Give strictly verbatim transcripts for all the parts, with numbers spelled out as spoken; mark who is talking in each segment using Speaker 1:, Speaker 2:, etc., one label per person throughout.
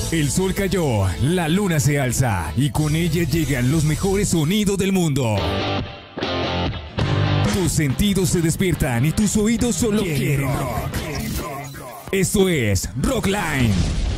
Speaker 1: El sol cayó, la luna se alza y con ella llegan los mejores sonidos del mundo. Tus sentidos se despiertan y tus oídos solo quieren rock. Esto es Rockline.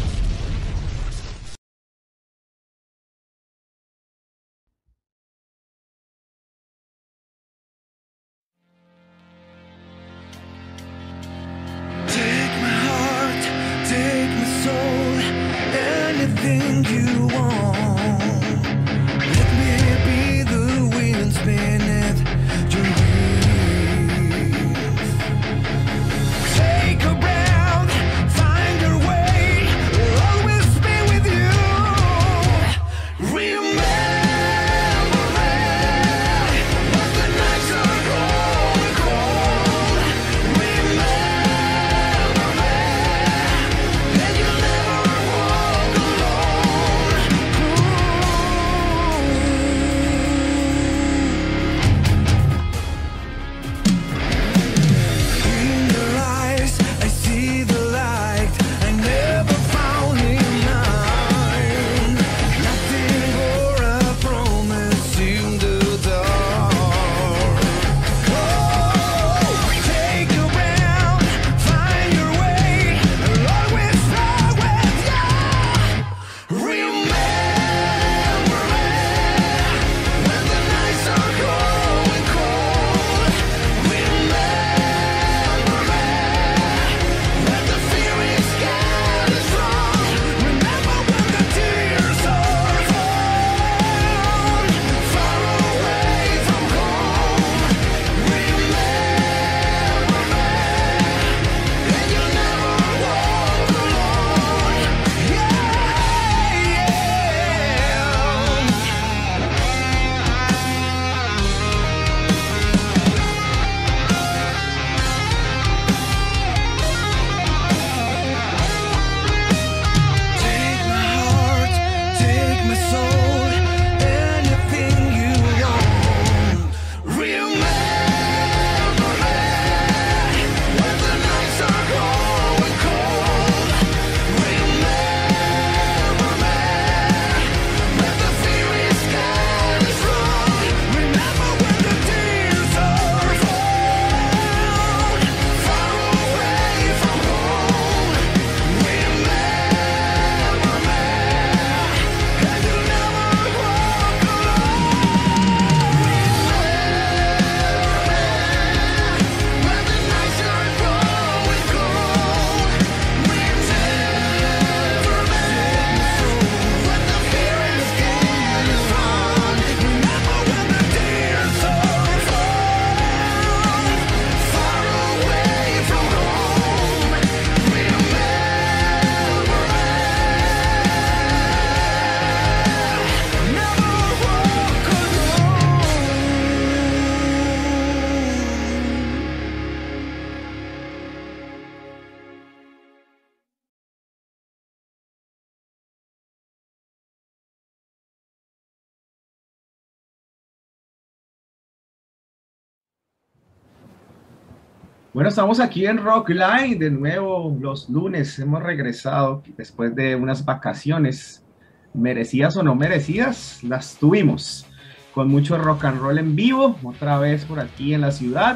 Speaker 2: Bueno, estamos aquí en Rockline de nuevo los lunes. Hemos regresado después de unas vacaciones, merecidas o no merecidas, las tuvimos con mucho rock and roll en vivo, otra vez por aquí en la ciudad.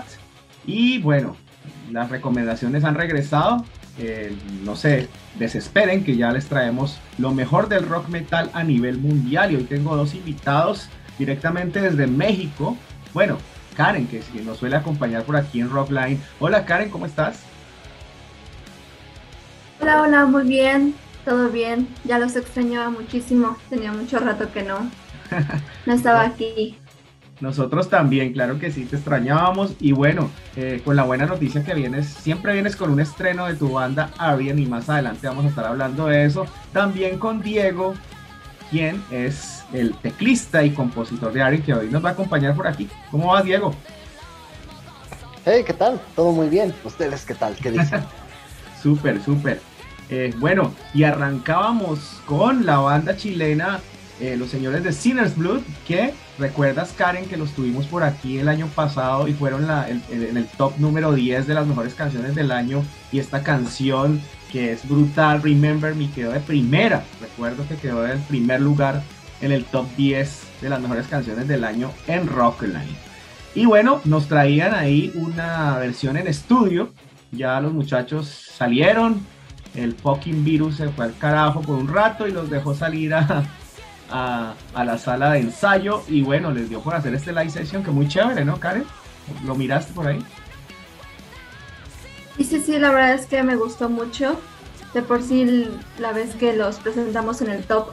Speaker 2: Y bueno, las recomendaciones han regresado. Eh, no se desesperen que ya les traemos lo mejor del rock metal a nivel mundial. Y hoy tengo dos invitados directamente desde México. Bueno, Karen, que nos suele acompañar por aquí en Rockline. Hola Karen, ¿cómo estás?
Speaker 3: Hola, hola, muy bien, todo bien. Ya los extrañaba muchísimo, tenía mucho rato que no, no estaba aquí.
Speaker 2: Nosotros también, claro que sí, te extrañábamos. Y bueno, eh, con la buena noticia que vienes, siempre vienes con un estreno de tu banda Arian, y más adelante vamos a estar hablando de eso. También con Diego, quien es el teclista y compositor de Arian, que hoy nos va a acompañar por aquí. ¿Cómo vas, Diego?
Speaker 4: Hey, ¿qué tal? Todo muy bien. ¿Ustedes qué tal? ¿Qué dicen?
Speaker 2: Súper, súper. Eh, bueno, y arrancábamos con la banda chilena, eh, los señores de Sinner's Blood, que recuerdas, Karen, que los tuvimos por aquí el año pasado y fueron la, el, el, en el top número diez de las mejores canciones del año, y esta canción que es brutal. Remember Me quedó de primera. Recuerdo que quedó en primer lugar en el top diez de las mejores canciones del año en Rockline. Y bueno, nos traían ahí una versión en estudio. Ya los muchachos salieron. El fucking virus se fue al carajo por un rato y los dejó salir a, a, a la sala de ensayo. Y bueno, les dio por hacer este live session que muy chévere, ¿no, Karen? ¿Lo miraste por ahí?
Speaker 3: Y sí, sí, la verdad es que me gustó mucho. De por sí, la vez que los presentamos en el top,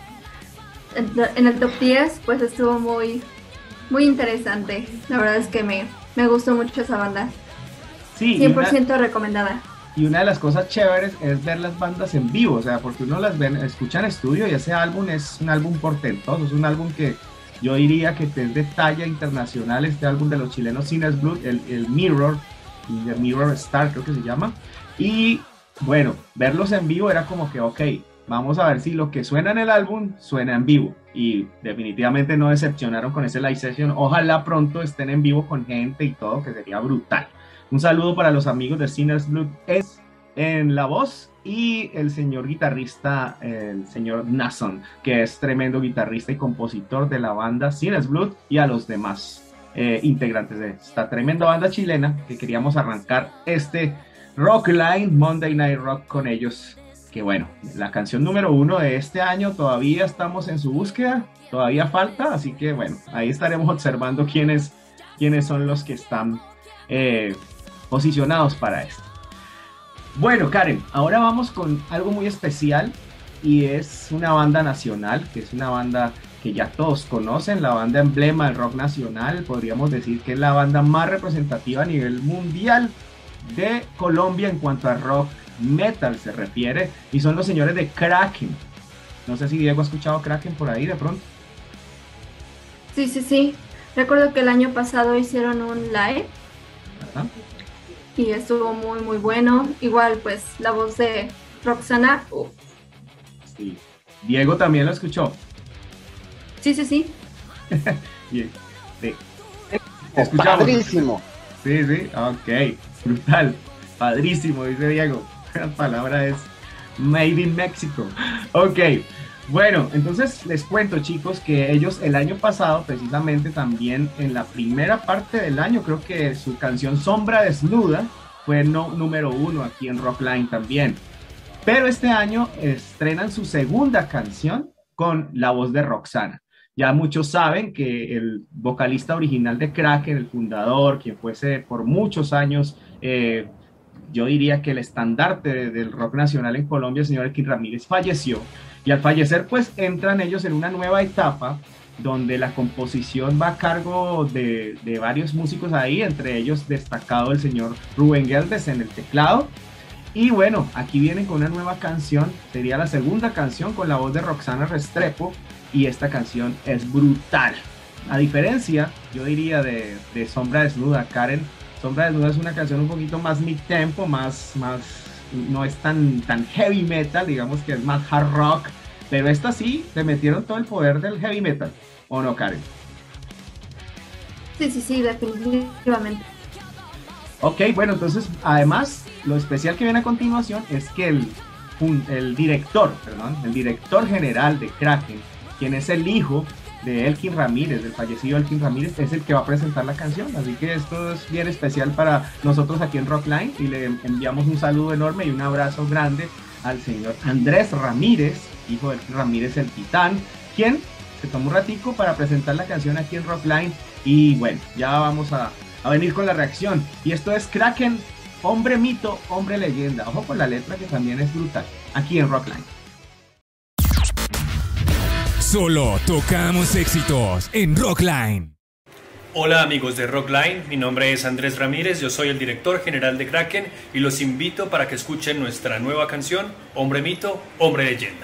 Speaker 3: en el top diez, pues estuvo muy, muy interesante. La verdad es que me, me gustó mucho esa banda.
Speaker 2: Sí,
Speaker 3: cien por ciento
Speaker 2: una,
Speaker 3: recomendada.
Speaker 2: Y una de las cosas chéveres es ver las bandas en vivo, o sea, porque uno las ve, escucha en estudio y ese álbum es un álbum portentoso, es un álbum que yo diría que es de talla internacional, este álbum de los chilenos Sinners Blood, el, el Mirror, el Mirror Star creo que se llama, y bueno, verlos en vivo era como que, ok, vamos a ver si lo que suena en el álbum suena en vivo, y definitivamente no decepcionaron con ese live session. Ojalá pronto estén en vivo con gente y todo, que sería brutal. Un saludo para los amigos de Sinners Blood es en la voz y el señor guitarrista, el señor Nason, que es tremendo guitarrista y compositor de la banda Sinners Blood, y a los demás eh, integrantes de esta tremenda banda chilena que queríamos arrancar este Rockline Monday Night Rock con ellos. Que bueno, la canción número uno de este año, todavía estamos en su búsqueda, todavía falta, así que bueno, ahí estaremos observando quiénes, quiénes son los que están eh, posicionados para esto. Bueno, Karen, ahora vamos con algo muy especial y es una banda nacional, que es una banda que ya todos conocen, la banda emblema del rock nacional. Podríamos decir que es la banda más representativa a nivel mundial de Colombia en cuanto a rock metal se refiere, y son los señores de Kraken. No sé si Diego ha escuchado Kraken por ahí de pronto.
Speaker 3: Sí, sí, sí. Recuerdo que el año pasado hicieron un live.
Speaker 2: ¿Verdad?
Speaker 3: Y estuvo muy, muy bueno. Igual, pues, la voz de Roxana. Uh.
Speaker 2: Sí. Diego también lo escuchó.
Speaker 3: Sí, sí, sí.
Speaker 2: Bien. Sí. ¿Te escuchamos?
Speaker 4: Padrísimo.
Speaker 2: Sí, sí. Ok. Brutal. Padrísimo, dice Diego. La palabra es Made in Mexico. Ok. Bueno, entonces les cuento, chicos, que ellos el año pasado, precisamente también en la primera parte del año, creo que su canción Sombra Desnuda fue no, número uno aquí en Rockline también. Pero este año estrenan su segunda canción con la voz de Roxana. Ya muchos saben que el vocalista original de Kraken, el fundador, quien fuese por muchos años, eh, yo diría que el estandarte del rock nacional en Colombia, el señor Elkin Ramírez, falleció. Y al fallecer, pues entran ellos en una nueva etapa donde la composición va a cargo de, de varios músicos ahí, entre ellos destacado el señor Rubén Geldes en el teclado. Y bueno, aquí vienen con una nueva canción, sería la segunda canción con la voz de Roxana Restrepo, y esta canción es brutal. A diferencia, yo diría, de, de Sombra Desnuda, Karen, Sombra Desnuda es una canción un poquito más mid-tempo, más, más, no es tan, tan heavy metal, digamos que es más hard rock, pero esta sí, le metieron todo el poder del heavy metal, ¿o no, Karen?
Speaker 3: Sí, sí, sí, definitivamente.
Speaker 2: Ok, bueno, entonces, además, lo especial que viene a continuación es que el, el director, perdón, el director general de Kraken, quien es el hijo de Elkin Ramírez, del fallecido Elkin Ramírez, es el que va a presentar la canción, así que esto es bien especial para nosotros aquí en Rockline, y le enviamos un saludo enorme y un abrazo grande al señor Andrés Ramírez, hijo de Elkin Ramírez, el Titán, quien se tomó un ratico para presentar la canción aquí en Rockline. Y bueno, ya vamos a, a venir con la reacción, y esto es Kraken, hombre mito, hombre leyenda. Ojo con la letra, que también es brutal, aquí en Rockline.
Speaker 1: Solo tocamos éxitos en Rockline.
Speaker 5: Hola amigos de Rockline, mi nombre es Andrés Ramírez, yo soy el director general de Kraken y los invito para que escuchen nuestra nueva canción, Hombre Mito, Hombre Leyenda.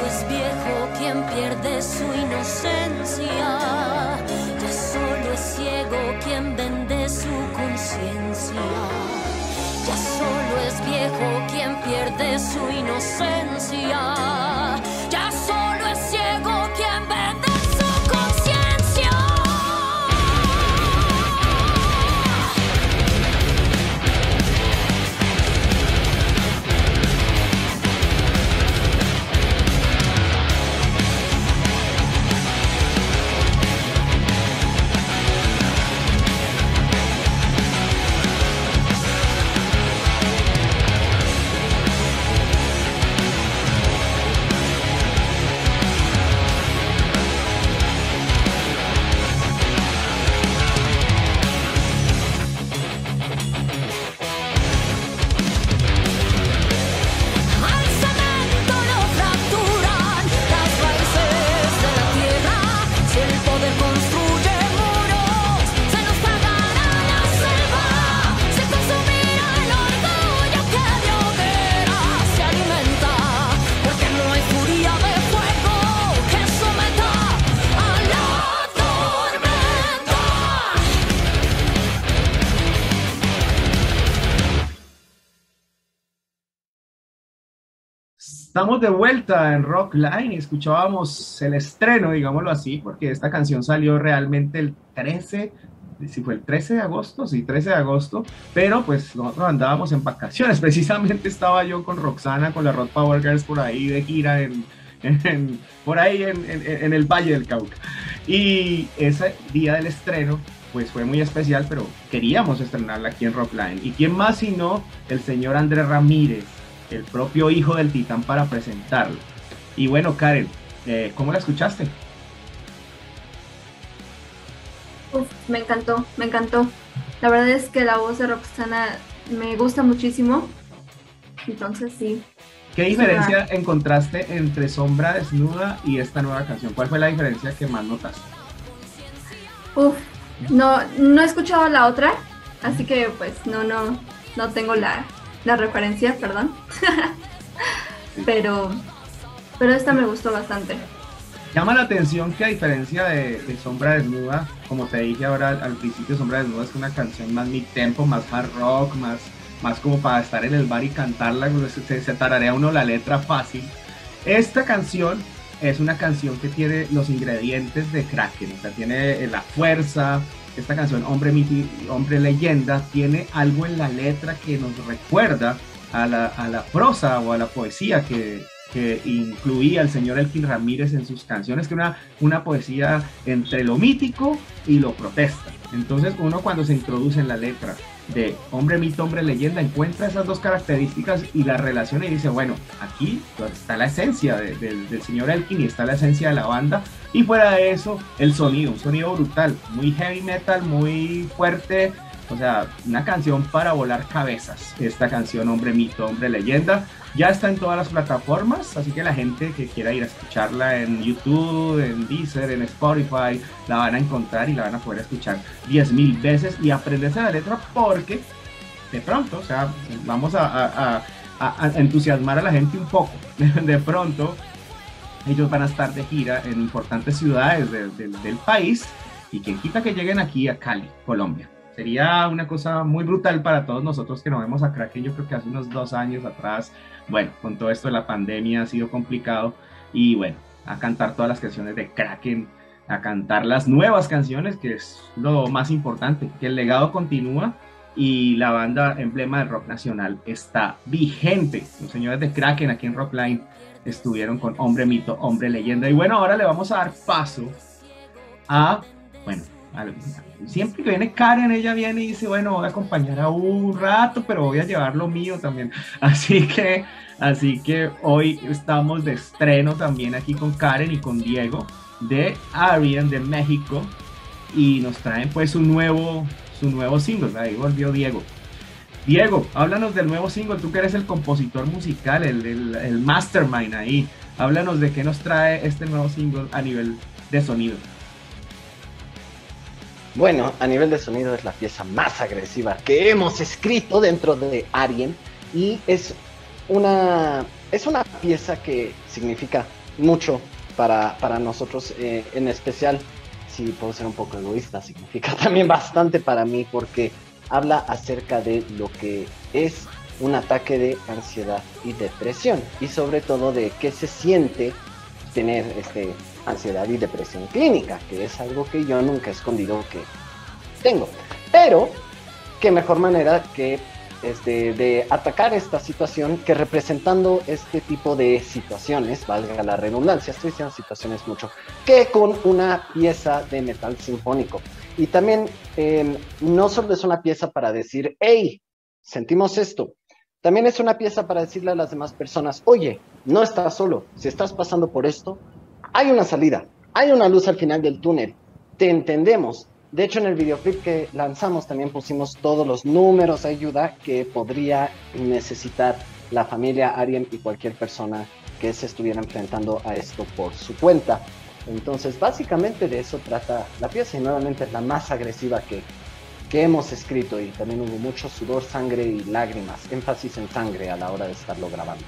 Speaker 6: solo es viejo quien pierde su inocencia. Ya solo es ciego quien vende su conciencia. Ya solo es viejo quien pierde su inocencia. Ya solo es ciego quien vende su conciencia.
Speaker 2: Estamos de vuelta en Rock Line y escuchábamos el estreno, digámoslo así, porque esta canción salió realmente el trece, si fue el trece de agosto, sí, trece de agosto, pero pues nosotros andábamos en vacaciones, precisamente estaba yo con Roxana, con la Rock Power Girls por ahí de gira, en, en, por ahí en, en, en el Valle del Cauca, y ese día del estreno pues fue muy especial, pero queríamos estrenarla aquí en Rock Line, y quién más sino el señor Andrés Ramírez, el propio hijo del Titán, para presentarlo. Y bueno, Karen, eh, ¿cómo la escuchaste?
Speaker 3: Uf, me encantó, me encantó. La verdad es que la voz de Roxana me gusta muchísimo. Entonces sí.
Speaker 2: ¿Qué diferencia sí, encontraste entre Sombra Desnuda y esta nueva canción? ¿Cuál fue la diferencia que más notaste?
Speaker 3: Uf, no, no he escuchado la otra, así que pues no, no, no tengo la... la referencia, perdón. pero pero esta me gustó bastante.
Speaker 2: Llama la atención que a diferencia de, de Sombra Desnuda, como te dije ahora al principio, Sombra Desnuda es una canción más mid-tempo, más hard rock, más, más como para estar en el bar y cantarla, se, se tararea uno la letra fácil. Esta canción es una canción que tiene los ingredientes de Kraken, o sea, tiene la fuerza. Esta canción, Hombre Mito, Hombre Leyenda, tiene algo en la letra que nos recuerda a la, a la prosa o a la poesía que, que incluía el señor Elkin Ramírez en sus canciones, que era una, una poesía entre lo mítico y lo protesta. Entonces uno cuando se introduce en la letra de Hombre Mito, Hombre Leyenda, encuentra esas dos características y la relaciona y dice, bueno, aquí está la esencia de, de, del señor Elkin y está la esencia de la banda. Y fuera de eso, el sonido, un sonido brutal, muy heavy metal, muy fuerte, o sea, una canción para volar cabezas. Esta canción, Hombre Mito, Hombre Leyenda, ya está en todas las plataformas, así que la gente que quiera ir a escucharla en YouTube, en Deezer, en Spotify, la van a encontrar y la van a poder escuchar diez mil veces y aprenderse la letra, porque de pronto, o sea, vamos a, a, a, a entusiasmar a la gente un poco, de pronto ellos van a estar de gira en importantes ciudades de, de, del país y quien quita que lleguen aquí a Cali, Colombia. Sería una cosa muy brutal para todos nosotros que no vemos a Kraken. Yo creo que hace unos dos años atrás, bueno, con todo esto de la pandemia ha sido complicado y bueno, a cantar todas las canciones de Kraken, a cantar las nuevas canciones, que es lo más importante, que el legado continúa y la banda emblema del rock nacional está vigente. Los señores de Kraken aquí en Rock Line estuvieron con Hombre Mito, Hombre Leyenda. Y bueno, ahora le vamos a dar paso a, bueno, a, siempre que viene Karen, ella viene y dice, bueno, voy a acompañar a un rato, pero voy a llevar lo mío también. Así que, así que hoy estamos de estreno también aquí con Karen y con Diego de Arian de México y nos traen pues su nuevo, su nuevo single. Ahí volvió Diego. Diego, háblanos del nuevo single, tú que eres el compositor musical, el, el, el mastermind ahí. Háblanos de qué nos trae este nuevo single a nivel de sonido.
Speaker 4: Bueno, a nivel de sonido es la pieza más agresiva que hemos escrito dentro de Arian y es una, es una pieza que significa mucho para, para nosotros, eh, en especial, si puedo ser un poco egoísta, significa también bastante para mí, porque habla acerca de lo que es un ataque de ansiedad y depresión, y sobre todo de qué se siente tener este, ansiedad y depresión clínica, que es algo que yo nunca he escondido que tengo. Pero qué mejor manera que este, de atacar esta situación que representando este tipo de situaciones, valga la redundancia, estoy diciendo situaciones mucho, que con una pieza de metal sinfónico. Y también eh, no solo es una pieza para decir, hey, sentimos esto, también es una pieza para decirle a las demás personas, oye, no estás solo, si estás pasando por esto, hay una salida, hay una luz al final del túnel, te entendemos. De hecho, en el videoclip que lanzamos también pusimos todos los números de ayuda que podría necesitar la familia Ariem y cualquier persona que se estuviera enfrentando a esto por su cuenta. Entonces, básicamente de eso trata la pieza, y nuevamente es la más agresiva que, que hemos escrito, y también hubo mucho sudor, sangre y lágrimas, énfasis en sangre a la hora de estarlo grabando.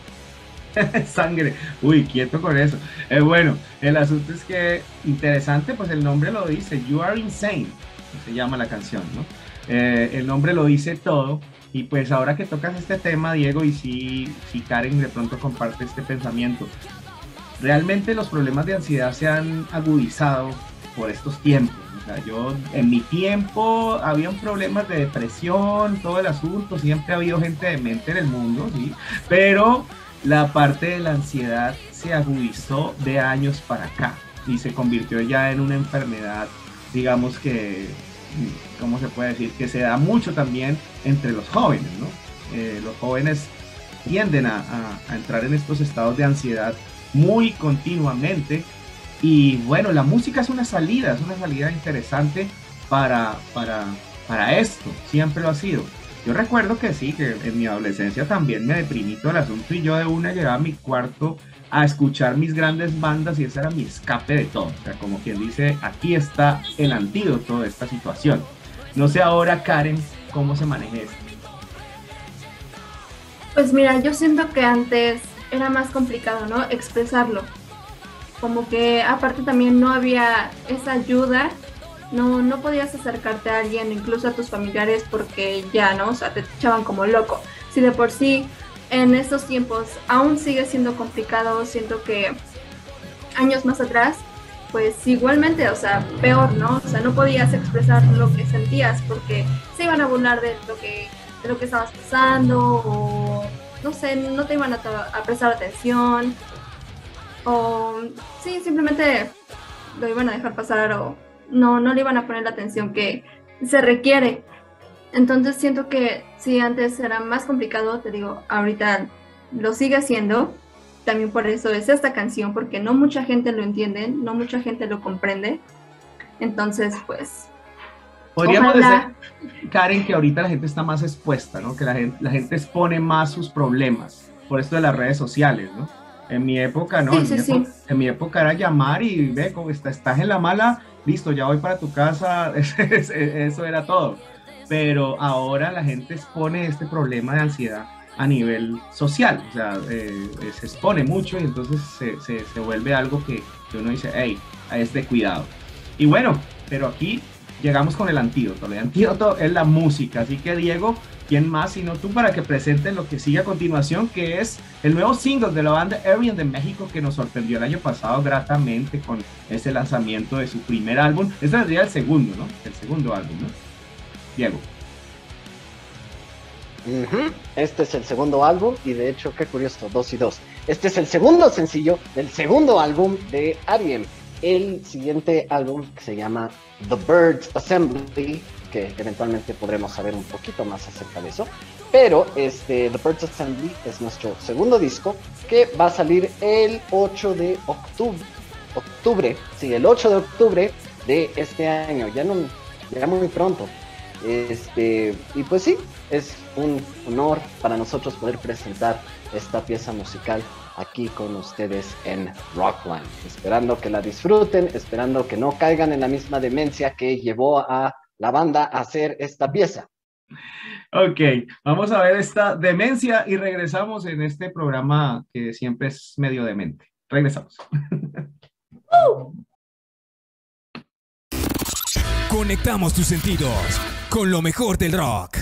Speaker 2: Sangre, uy, quieto con eso. Eh, bueno, el asunto es que interesante, pues el nombre lo dice, You Are Insane, se llama la canción, ¿no? Eh, el nombre lo dice todo, y pues ahora que tocas este tema, Diego, y si, si Karen de pronto comparte este pensamiento, realmente los problemas de ansiedad se han agudizado por estos tiempos. O sea, yo en mi tiempo había problemas de depresión, todo el asunto, siempre ha habido gente demente en el mundo, ¿sí? Pero la parte de la ansiedad se agudizó de años para acá y se convirtió ya en una enfermedad, digamos que, ¿cómo se puede decir? Que se da mucho también entre los jóvenes, ¿no? Eh, los jóvenes tienden a, a, a entrar en estos estados de ansiedad muy continuamente, y bueno, la música es una salida, es una salida interesante para, para, para esto, siempre lo ha sido. Yo recuerdo que sí, que en mi adolescencia también me deprimí todo el asunto, y yo de una llegaba a mi cuarto a escuchar mis grandes bandas, y ese era mi escape de todo. O sea, como quien dice, aquí está el antídoto de esta situación. No sé ahora, Karen, cómo se maneja esto.
Speaker 3: Pues mira, yo siento que antes era más complicado, ¿no? Expresarlo. Como que aparte también no había esa ayuda. No, no podías acercarte a alguien, incluso a tus familiares, porque ya, ¿no? O sea, te echaban como loco. Si de por sí en estos tiempos aún sigue siendo complicado, siento que años más atrás, pues igualmente, o sea, peor, ¿no? O sea, no podías expresar lo que sentías porque se iban a burlar de lo que, de lo que estabas pasando, o no sé, no te iban a, a prestar atención, o sí, simplemente lo iban a dejar pasar, o no, no le iban a poner la atención que se requiere. Entonces siento que si antes era más complicado, te digo, ahorita lo sigue haciendo. También por eso es esta canción, porque no mucha gente lo entiende, no mucha gente lo comprende. Entonces, pues...
Speaker 2: Podríamos
Speaker 3: ojalá...
Speaker 2: decir, Karen, que ahorita la gente está más expuesta, ¿no? Que la gente, la gente expone más sus problemas por esto de las redes sociales, ¿no? En mi época, no,
Speaker 3: Sí,
Speaker 2: en,
Speaker 3: sí,
Speaker 2: mi
Speaker 3: sí.
Speaker 2: época, en mi época era llamar y ve, cómo está, estás en la mala, listo, ya voy para tu casa, eso era todo. Pero ahora la gente expone este problema de ansiedad a nivel social, o sea, eh, se expone mucho, y entonces se, se, se vuelve algo que, que uno dice, hey, es de cuidado. Y bueno, pero aquí llegamos con el antídoto. El antídoto es la música, así que Diego, ¿quién más sino tú para que presentes lo que sigue a continuación, que es el nuevo single de la banda Ariem de México, que nos sorprendió el año pasado gratamente con ese lanzamiento de su primer álbum? Este sería el segundo, ¿no? El segundo álbum, ¿no? Diego.
Speaker 4: Uh-huh. Este es el segundo álbum, y de hecho, qué curioso, dos y dos. Este es el segundo sencillo del segundo álbum de Ariem. El siguiente álbum, que se llama The Birds Assembly, que eventualmente podremos saber un poquito más acerca de eso, pero este, The Birds Assembly es nuestro segundo disco, que va a salir el ocho de octubre, octubre, sí, el ocho de octubre de este año, ya, no, ya muy pronto. Este, y pues sí, es un honor para nosotros poder presentar esta pieza musical aquí con ustedes en Rockline, esperando que la disfruten, esperando que no caigan en la misma demencia que llevó a la banda a hacer esta pieza.
Speaker 2: Ok, vamos a ver esta demencia y regresamos en este programa que siempre es medio demente. Regresamos.
Speaker 1: Conectamos tus sentidos con lo mejor del rock.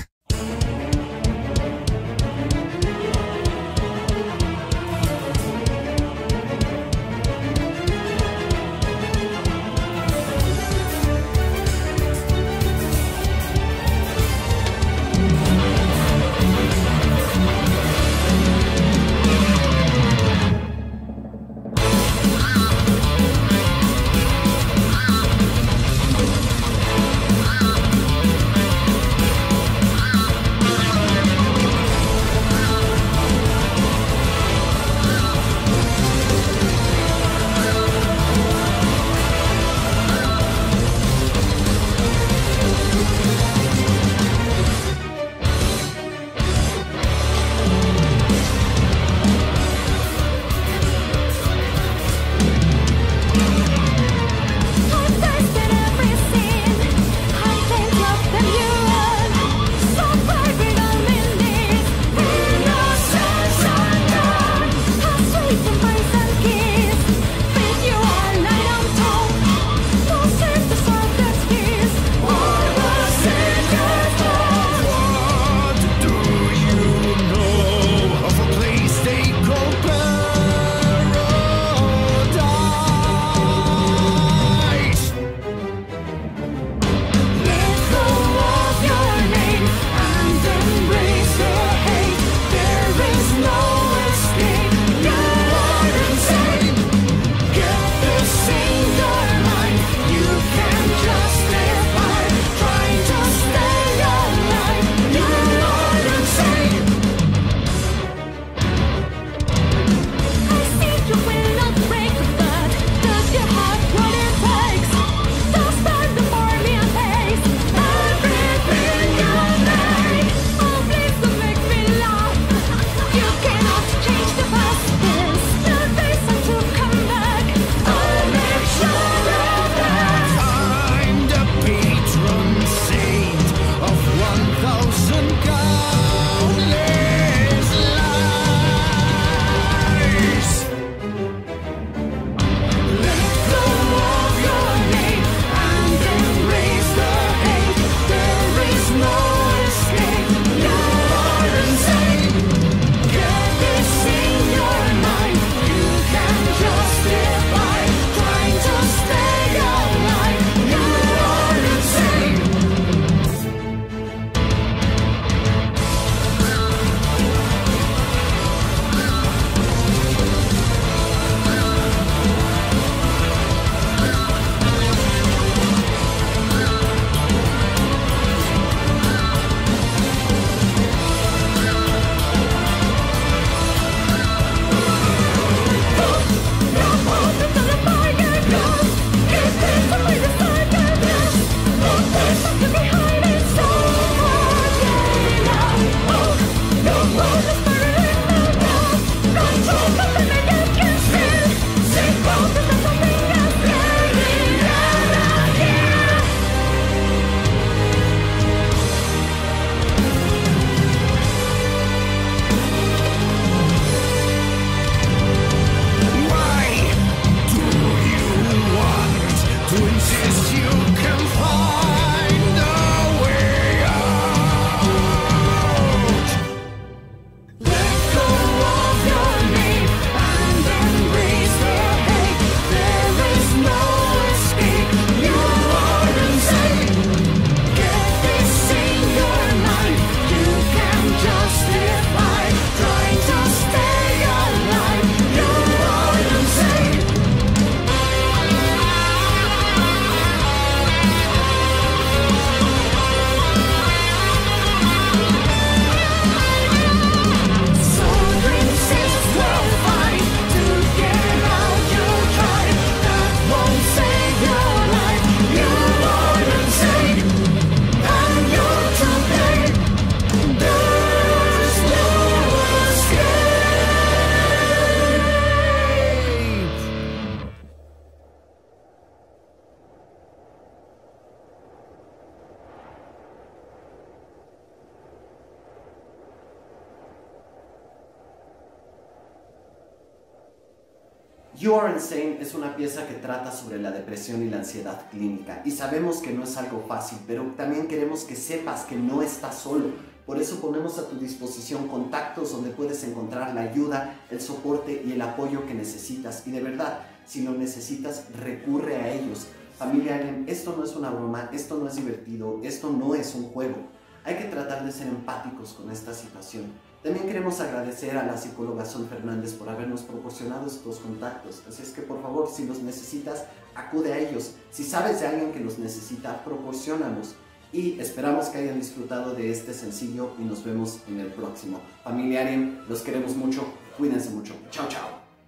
Speaker 7: You Are Insane es una pieza que trata sobre la depresión y la ansiedad clínica, y sabemos que no es algo fácil, pero también queremos que sepas que no estás solo. Por eso ponemos a tu disposición contactos donde puedes encontrar la ayuda, el soporte y el apoyo que necesitas. Y de verdad, si lo necesitas, recurre a ellos. Familia Alien, esto no es una broma, esto no es divertido, esto no es un juego. Hay que tratar de ser empáticos con esta situación. También queremos agradecer a la psicóloga Sol Fernández por habernos proporcionado estos contactos. Así es que por favor, si los necesitas, acude a ellos. Si sabes de alguien que los necesita, proporciónalos. Y esperamos que hayan disfrutado de este sencillo y nos vemos en el próximo. Familia Alien, los queremos mucho, cuídense mucho. Chao, chao.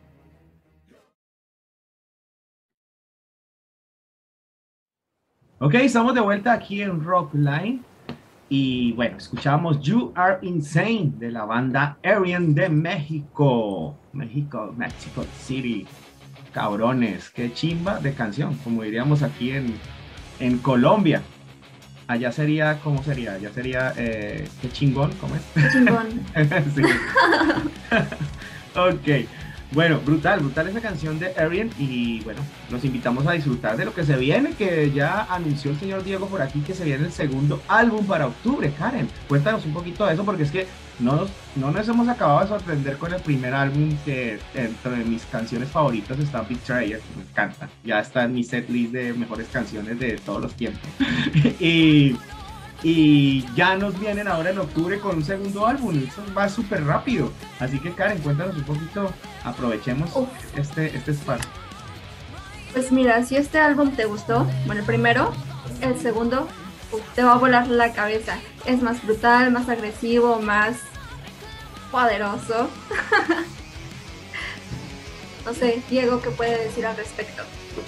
Speaker 2: Ok, estamos de vuelta aquí en Rockline. Y bueno, escuchamos You Are Insane de la banda Arian de México. México, Mexico City. Cabrones, qué chimba de canción, como diríamos aquí en, en Colombia. Allá sería, ¿cómo sería? Allá sería, eh, qué chingón, ¿cómo es?
Speaker 3: Qué chingón.
Speaker 2: Sí. Ok. Bueno, brutal, brutal esa canción de Arian y bueno, los invitamos a disfrutar de lo que se viene, que ya anunció el señor Diego por aquí que se viene el segundo álbum para octubre. Karen, cuéntanos un poquito de eso porque es que no nos, no nos hemos acabado de sorprender con el primer álbum que entre mis canciones favoritas está Betrayer, que me encanta, ya está en mi setlist de mejores canciones de todos los tiempos. y... Y ya nos vienen ahora en octubre con un segundo álbum, eso va súper rápido. Así que Karen, cuéntanos un poquito, aprovechemos Uf. este, este espacio.
Speaker 3: Pues mira, si este álbum te gustó, bueno, el primero, el segundo, uf, te va a volar la cabeza. Es más brutal, más agresivo, más poderoso. No sé, Diego, ¿qué puede decir al respecto?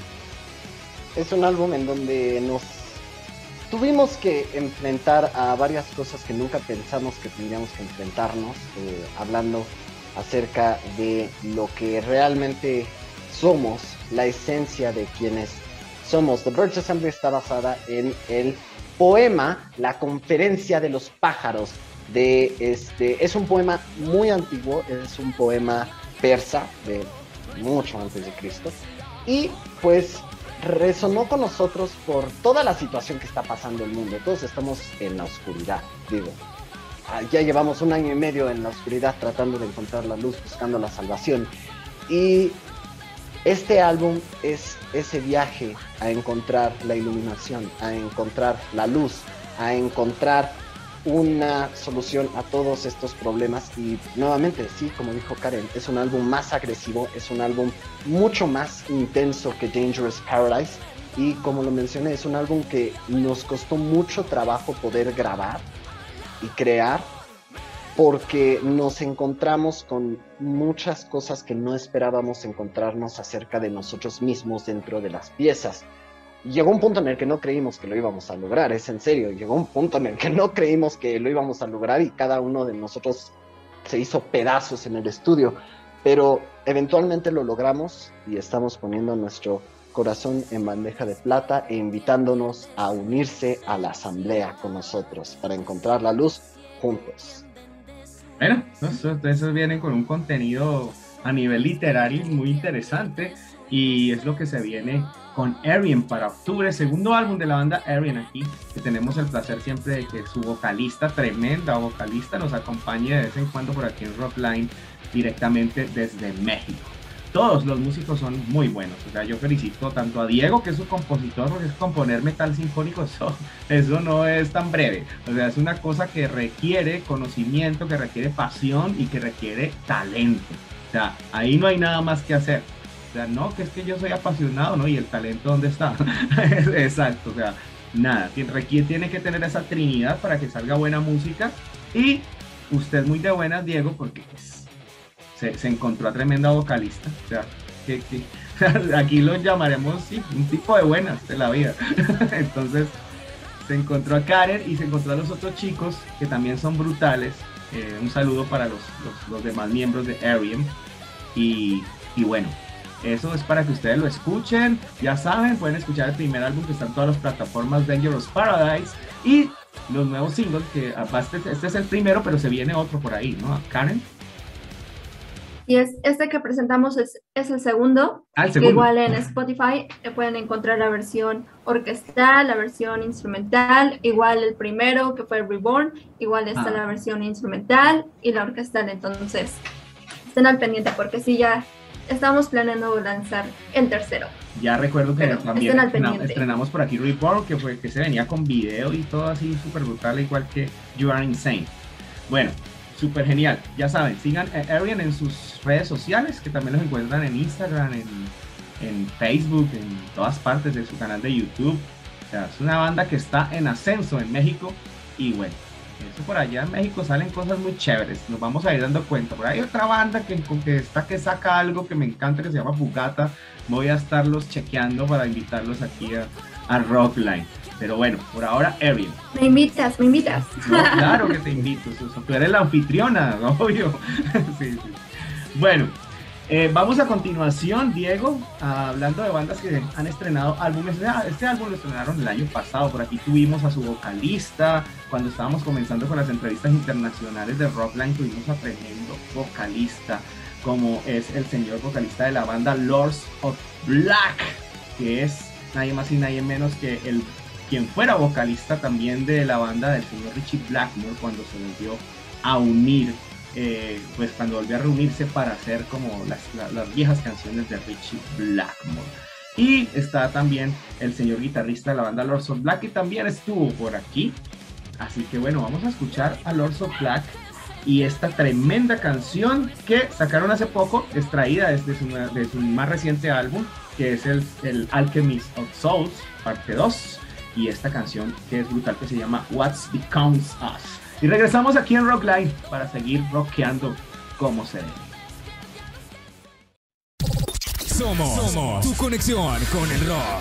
Speaker 4: Es un álbum en donde nos tuvimos que enfrentar a varias cosas que nunca pensamos que tendríamos que enfrentarnos, eh, hablando acerca de lo que realmente somos, la esencia de quienes somos. The Birds Assembly está basada en el poema La Conferencia de los Pájaros. De este, es un poema muy antiguo, es un poema persa de mucho antes de Cristo, y pues resonó con nosotros por toda la situación que está pasando el mundo. Todos estamos en la oscuridad, digo. Ya llevamos un año y medio en la oscuridad tratando de encontrar la luz, buscando la salvación. Y este álbum es ese viaje a encontrar la iluminación, a encontrar la luz, a encontrar una solución a todos estos problemas. Y nuevamente, sí, como dijo Karen, es un álbum más agresivo, es un álbum mucho más intenso que Dangerous Paradise, y como lo mencioné, es un álbum que nos costó mucho trabajo poder grabar y crear, porque nos encontramos con muchas cosas que no esperábamos encontrarnos acerca de nosotros mismos dentro de las piezas. Llegó un punto en el que no creímos que lo íbamos a lograr, es en serio, llegó un punto en el que no creímos que lo íbamos a lograr y cada uno de nosotros se hizo pedazos en el estudio, pero eventualmente lo logramos y estamos poniendo nuestro corazón en bandeja de plata e invitándonos a unirse a la asamblea con nosotros para encontrar la luz juntos.
Speaker 2: Bueno, ustedes vienen con un contenido a nivel literario muy interesante y es lo que se viene con Arian para octubre, segundo álbum de la banda Arian aquí, que tenemos el placer siempre de que su vocalista, tremenda vocalista, nos acompañe de vez en cuando por aquí en Rockline directamente desde México. Todos los músicos son muy buenos, o sea, yo felicito tanto a Diego, que es su compositor, porque es componer metal sinfónico, eso, eso no es tan breve, o sea, es una cosa que requiere conocimiento, que requiere pasión y que requiere talento, o sea, ahí no hay nada más que hacer. O sea, no, que es que yo soy apasionado, ¿no? ¿Y el talento dónde está? Exacto, o sea, nada, tiene, requiere, tiene que tener esa trinidad para que salga buena música. Y usted muy de buenas, Diego, porque pues, se, se encontró a tremenda vocalista. O sea, que, que, aquí lo llamaremos, sí, un tipo de buenas de la vida. Entonces, se encontró a Karen y se encontró a los otros chicos, que también son brutales. Eh, un saludo para los, los, los demás miembros de Arian. Y, y bueno, eso es para que ustedes lo escuchen. Ya saben, pueden escuchar el primer álbum que está en todas las plataformas, Dangerous Paradise, y los nuevos singles, que este, este es el primero, pero se viene otro por ahí, ¿no? Karen.
Speaker 3: Y es este que presentamos es, es el segundo,
Speaker 2: Ah, el
Speaker 3: que
Speaker 2: segundo.
Speaker 3: igual en Spotify eh, pueden encontrar la versión orquestal, la versión instrumental, igual el primero que fue Reborn, igual está
Speaker 2: Ah.
Speaker 3: la versión instrumental y la orquestal, entonces estén al pendiente porque sí ya estamos planeando lanzar el tercero.
Speaker 2: Ya recuerdo que
Speaker 3: Pero
Speaker 2: también
Speaker 3: estén al
Speaker 2: estrena-
Speaker 3: pendiente.
Speaker 2: estrenamos por aquí Reborn, que fue que se venía con video y todo así súper brutal, igual que You Are Insane. Bueno, súper genial. Ya saben, sigan a Arian en sus redes sociales, que también los encuentran en Instagram, en, en Facebook, en todas partes de su canal de YouTube. O sea, es una banda que está en ascenso en México y bueno, eso por allá en México salen cosas muy chéveres, nos vamos a ir dando cuenta. Por ahí hay otra banda que, con que está que saca algo que me encanta, que se llama Bugata. Voy a estarlos chequeando para invitarlos aquí a, a Rockline. Pero bueno, por ahora Arian.
Speaker 3: Me invitas, me invitas.
Speaker 2: No, claro que te invito, Suso. Tú eres la anfitriona, obvio. Sí, sí. Bueno, eh, vamos a continuación, Diego, ah, hablando de bandas que han estrenado álbumes. Ah, Este álbum lo estrenaron el año pasado. Por aquí tuvimos a su vocalista. Cuando estábamos comenzando con las entrevistas internacionales de Rockline, tuvimos a tremendo vocalista, como es el señor vocalista de la banda Lords of Black, que es nadie más y nadie menos que el quien fuera vocalista también de la banda del señor Richie Blackmore cuando se volvió a unir, eh, pues cuando volvió a reunirse para hacer como las, la, las viejas canciones de Richie Blackmore. Y está también el señor guitarrista de la banda Lords of Black, que también estuvo por aquí. Así que bueno, vamos a escuchar a Lords of Black y esta tremenda canción que sacaron hace poco, extraída desde su, de su más reciente álbum, que es el, el Alchemist of Souls, parte dos. Y esta canción que es brutal, que se llama What's Becomes Us. Y regresamos aquí en Rockline para seguir rockeando como se debe.
Speaker 1: Somos, Somos tu conexión con el rock.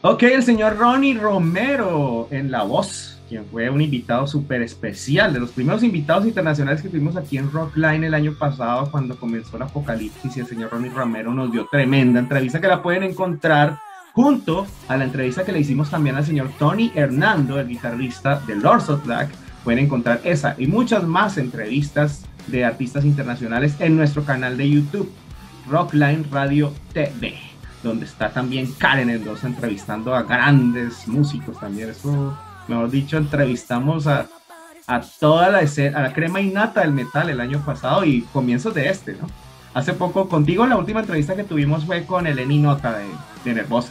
Speaker 2: Ok, el señor Ronnie Romero en la voz, quien fue un invitado súper especial, de los primeros invitados internacionales que tuvimos aquí en Rockline el año pasado cuando comenzó el apocalipsis, y el señor Ronnie Romero nos dio tremenda entrevista que la pueden encontrar junto a la entrevista que le hicimos también al señor Tony Hernando, el guitarrista de Lords of Black. Pueden encontrar esa y muchas más entrevistas de artistas internacionales en nuestro canal de YouTube, Rockline Radio T V, donde está también Karen Mendoza entrevistando a grandes músicos también. Eso, mejor dicho, entrevistamos a, a toda la escena, a la crema innata del metal el año pasado y comienzos de este, ¿no? Hace poco, contigo, la última entrevista que tuvimos fue con Eleni Nota de, de Nervosa.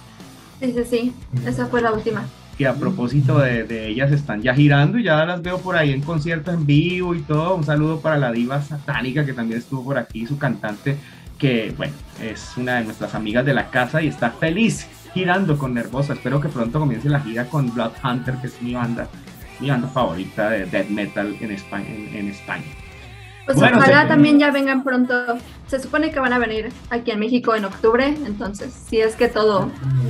Speaker 3: Sí, sí, sí, esa fue la última.
Speaker 2: Que a propósito de, de ellas están ya girando y ya las veo por ahí en conciertos en vivo y todo. Un saludo para la diva satánica que también estuvo por aquí, su cantante, que bueno, es una de nuestras amigas de la casa y está feliz girando con Nervosa. Espero que pronto comience la gira con Bloodhunter, que es mi banda, mi banda favorita de death metal en España. En, en España.
Speaker 3: Pues
Speaker 2: bueno,
Speaker 3: ojalá
Speaker 2: se...
Speaker 3: también ya vengan pronto. Se supone que van a venir aquí en México en octubre, entonces si es que todo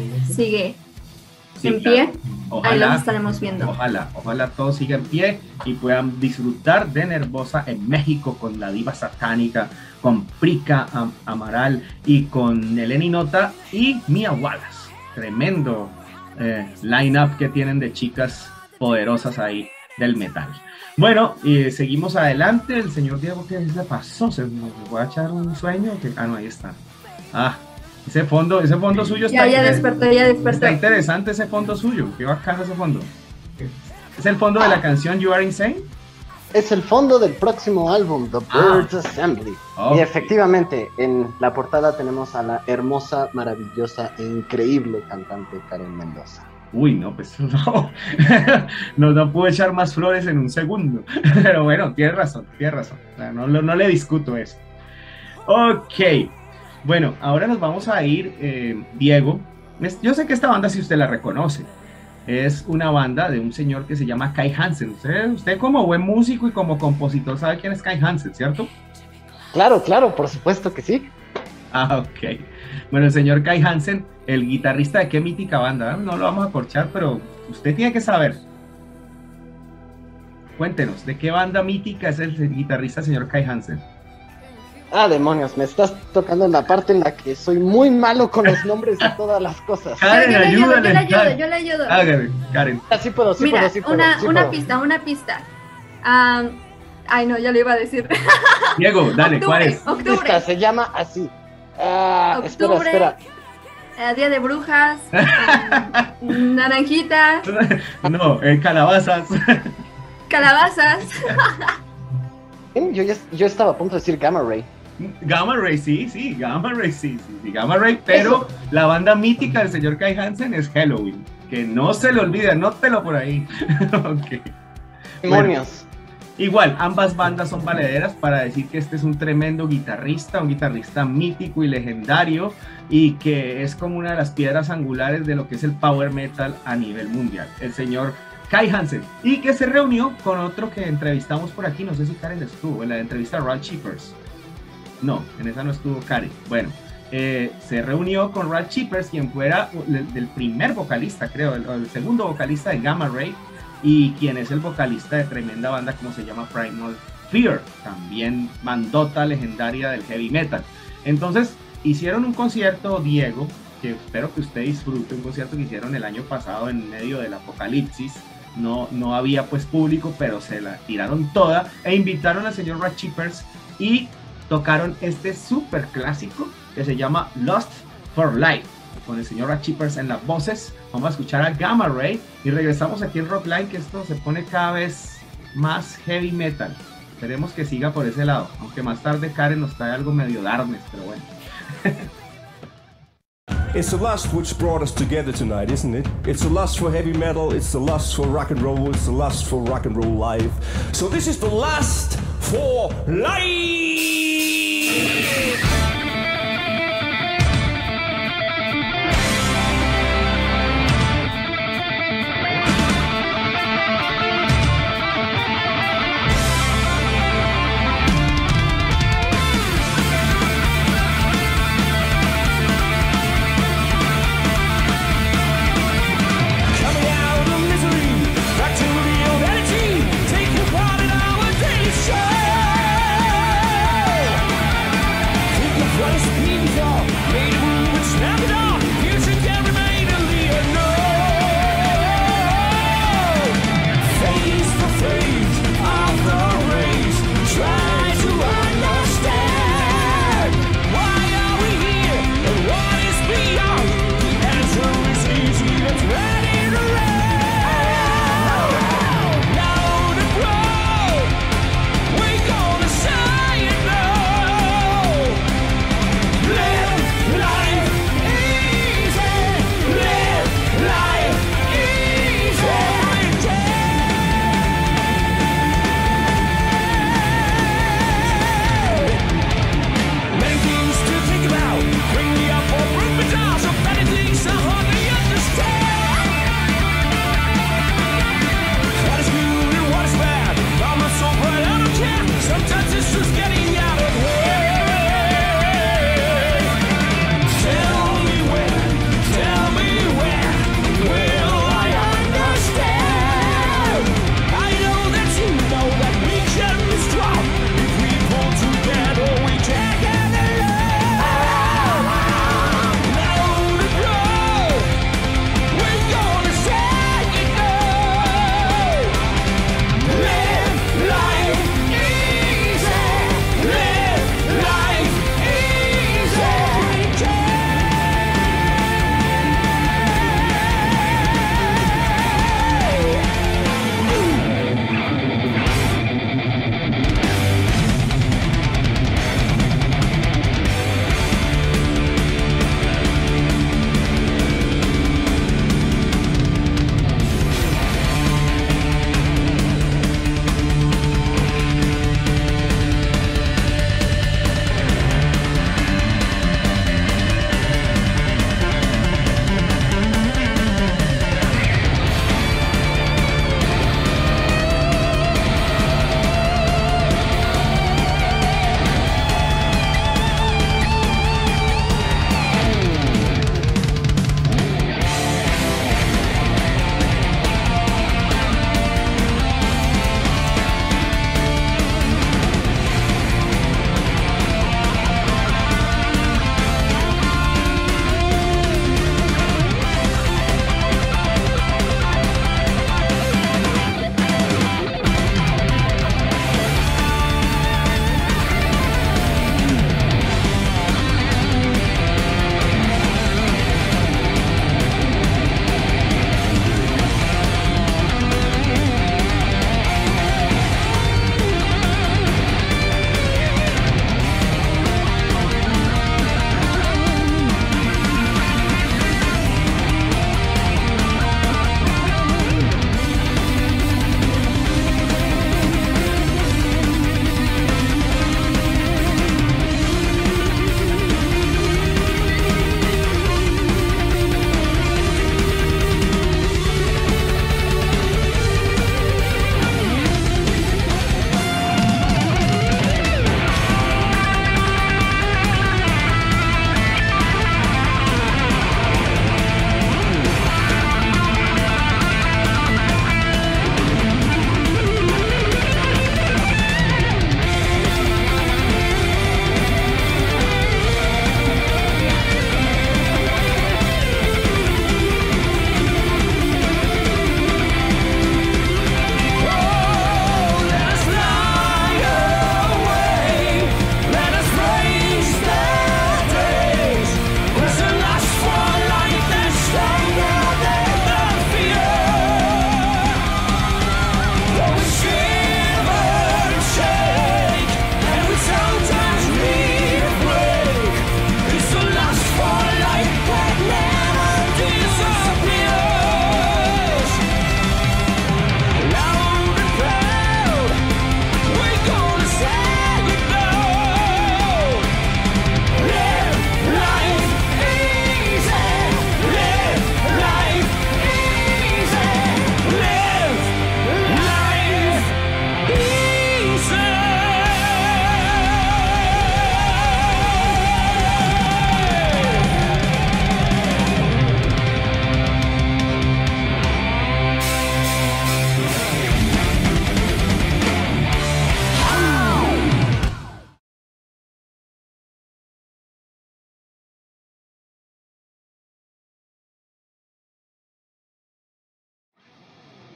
Speaker 3: sigue sí, en pie, claro. Ojalá, ahí los estaremos viendo.
Speaker 2: Ojalá, ojalá todo siga en pie y puedan disfrutar de Nervosa en México con la diva satánica, con Prika Am Amaral y con Eleni Nota y Mia Wallace. Tremendo eh, line-up que tienen de chicas poderosas ahí del metal. Bueno, y seguimos adelante. El señor Diego, ¿qué se pasó? ¿Se me fue a echar un sueño? ¿Qué? Ah, no, ahí está. Ah, ese fondo, ese fondo suyo está...
Speaker 3: Ya, ya despertó, ya despertó.
Speaker 2: Está interesante ese fondo suyo. Qué bacano ese fondo. ¿Es el fondo de la canción You Are Insane?
Speaker 4: Es el fondo del próximo álbum, The Birds ah. Assembly. Okay. Y efectivamente, en la portada tenemos a la hermosa, maravillosa e increíble cantante Karen Mendoza.
Speaker 2: Uy, no, pues no. no, no puedo echar más flores en un segundo. Pero bueno, tiene razón, tiene razón. No, no, no le discuto eso. Ok. Bueno, ahora nos vamos a ir, eh, Diego. Yo sé que esta banda, si usted la reconoce, es una banda de un señor que se llama Kai Hansen. Usted, usted como buen músico y como compositor sabe quién es Kai Hansen, ¿cierto?
Speaker 4: Claro, claro, por supuesto que sí.
Speaker 2: Ah, ok. Bueno, el señor Kai Hansen, el guitarrista de qué mítica banda, no lo vamos a corchar, pero usted tiene que saber. Cuéntenos, ¿de qué banda mítica es el guitarrista señor Kai Hansen?
Speaker 4: Ah, demonios, me estás tocando en la parte en la que soy muy malo con los nombres de todas las cosas.
Speaker 2: Karen,
Speaker 3: yo, yo
Speaker 2: ayúdale.
Speaker 3: Le ayudo, yo le ayudo, yo le ayudo.
Speaker 2: Hágale, Karen.
Speaker 4: Ah, sí puedo, sí
Speaker 3: Mira,
Speaker 4: puedo, sí puedo.
Speaker 3: una,
Speaker 4: sí
Speaker 3: una
Speaker 4: puedo.
Speaker 3: pista, una pista. Um, ay, no, ya lo iba a decir.
Speaker 2: Diego, dale,
Speaker 3: octubre,
Speaker 2: ¿cuál es?
Speaker 3: Octubre.
Speaker 4: Pista, se llama así. Ah,
Speaker 3: Octubre,
Speaker 4: espera, espera.
Speaker 3: Eh, Día de Brujas, um, naranjitas.
Speaker 2: No, eh, calabazas.
Speaker 3: Calabazas.
Speaker 4: Yo, ya, yo estaba a punto de decir Gamma Ray.
Speaker 2: Gamma Ray, sí, sí, Gamma Ray, sí, sí, sí, Gamma Ray, pero eso. La banda mítica del señor Kai Hansen es Helloween, que no se le olvide, anótelo por ahí. Ok.
Speaker 4: Demonios.
Speaker 2: Bueno, igual, ambas bandas son valederas para decir que este es un tremendo guitarrista, un guitarrista mítico y legendario, y que es como una de las piedras angulares de lo que es el power metal a nivel mundial, el señor Kai Hansen, y que se reunió con otro que entrevistamos por aquí, no sé si Karen estuvo, en la entrevista a Rad Cheapers. No, en esa no estuvo Karen. Bueno, eh, se reunió con Rad Cheapers, quien fuera el, el primer vocalista, creo, el, el segundo vocalista de Gamma Ray, y quien es el vocalista de tremenda banda como se llama Primal Fear, también bandota legendaria del heavy metal. Entonces, hicieron un concierto, Diego, que espero que usted disfrute, un concierto que hicieron el año pasado en medio del apocalipsis. No, no había pues público, pero se la tiraron toda, e invitaron al señor Rad Cheapers y tocaron este súper clásico que se llama Lost for Life, con el señor Rad Cheapers en las voces. Vamos a escuchar a Gamma Ray y regresamos aquí en Rockline, que esto se pone cada vez más heavy metal. Esperemos que siga por ese lado, aunque más tarde Karen nos trae algo medio darkness, pero bueno.
Speaker 8: It's the lust which brought us together tonight, isn't it? It's the lust for heavy metal, it's the lust for rock and roll, it's the lust for rock and roll live. So this is the lust for life!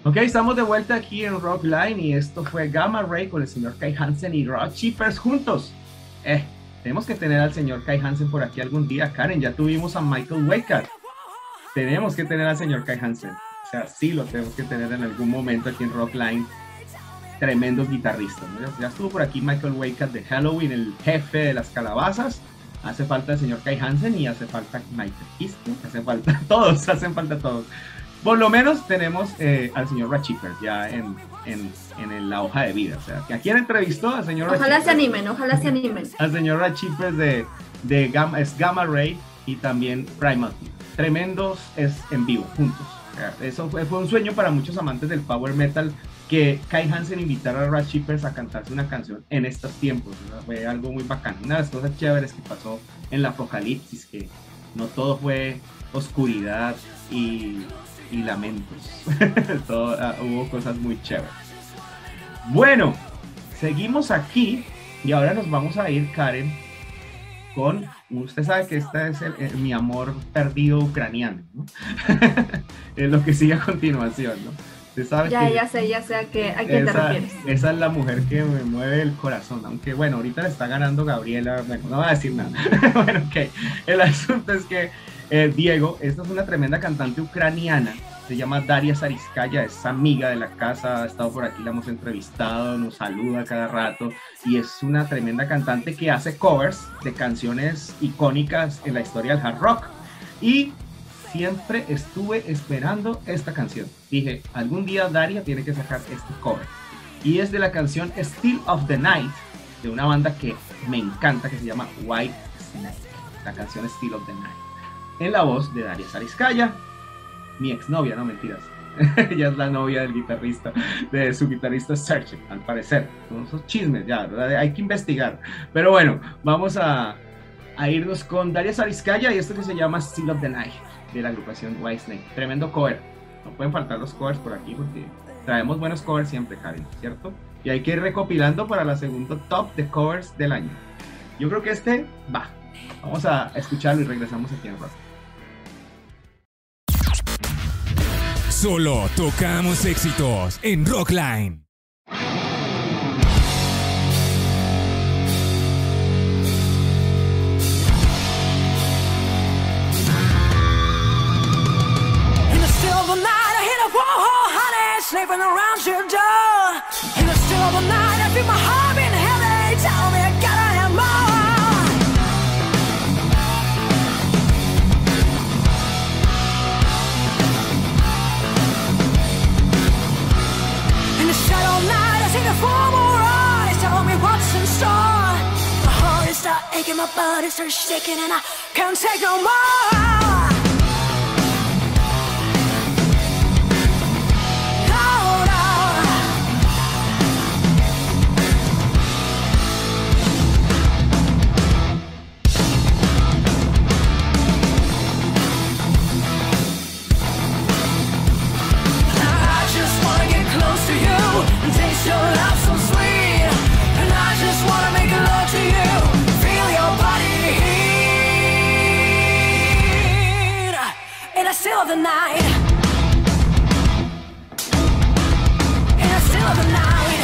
Speaker 2: Ok, estamos de vuelta aquí en Rock Line y esto fue Gamma Ray con el señor Kai Hansen y Rod Shippers juntos. Eh, tenemos que tener al señor Kai Hansen por aquí algún día, Karen. Ya tuvimos a Michael Waker. Tenemos que tener al señor Kai Hansen. O sea, sí lo tenemos que tener en algún momento aquí en Rock Line. Tremendo guitarrista, ¿no? Ya estuvo por aquí Michael Waker de Halloween, el jefe de las calabazas. Hace falta el señor Kai Hansen y hace falta Michael Kiske. Hace falta todos, hacen falta todos. Por lo menos tenemos eh, al señor Rod Shippers ya en, en, en la hoja de vida. O sea, que aquí entrevistó al señor Rod
Speaker 3: Ojalá
Speaker 2: Shippers,
Speaker 3: se animen, ojalá se animen.
Speaker 2: Al señor Rod Shippers de, de Gamma, es Gamma Ray y también Primal. Tremendos es en vivo, juntos. O sea, eso fue, fue un sueño para muchos amantes del power metal que Kai Hansen invitara a Rod Shippers a cantarse una canción en estos tiempos. O sea, fue algo muy bacano. Una de las cosas chéveres que pasó en la Apocalipsis, que no todo fue oscuridad y... y lamentos. Todo, uh, hubo cosas muy chéveres. Bueno, seguimos aquí y ahora nos vamos a ir, Karen, con, usted sabe que este es el, el, mi amor perdido ucraniano, ¿no? Es lo que sigue a continuación, ¿no? Usted sabe
Speaker 3: ya,
Speaker 2: que
Speaker 3: ya sé, ya sé a, qué, a quién
Speaker 2: esa,
Speaker 3: te refieres.
Speaker 2: Esa es la mujer que me mueve el corazón, aunque bueno, ahorita le está ganando Gabriela, bueno, no voy a decir nada. Bueno, ok, el asunto es que Eh, Diego, esta es una tremenda cantante ucraniana, se llama Daria Zariskaya, es amiga de la casa, ha estado por aquí, la hemos entrevistado, nos saluda cada rato y es una tremenda cantante que hace covers de canciones icónicas en la historia del hard rock y siempre estuve esperando esta canción. Dije, algún día Daria tiene que sacar este cover y es de la canción Still of the Night de una banda que me encanta que se llama White Snake, la canción Still of the Night, en la voz de Daria Zariskaya, mi exnovia, no mentiras. Ella es la novia del guitarrista, de su guitarrista Serge, al parecer. Son esos chismes, ya, ¿verdad? Hay que investigar. Pero bueno, vamos a, a irnos con Daria Zariskaya y esto que se llama Still of the Night, de la agrupación Whitesnake. Tremendo cover. No pueden faltar los covers por aquí porque traemos buenos covers siempre, Karen, ¿cierto? Y hay que ir recopilando para la segunda top de covers del año. Yo creo que este va. Vamos a escucharlo y regresamos aquí en Rock.
Speaker 1: Solo tocamos éxitos en Rockline.
Speaker 9: In the still of the night, I hear the whoa, honey, sniffing around your door. In the still of the night, I feel my heart being heavy, tell me I gotta have more. Shadow night, I see the full moon rise. Tell me what's in store. My heart is start aching, my body starts shaking, and I can't take no more. No, no. I just wanna get close to you and taste your love so sweet. And I just wanna make love to you, feel your body heat. In the still of the night, in the still of the night,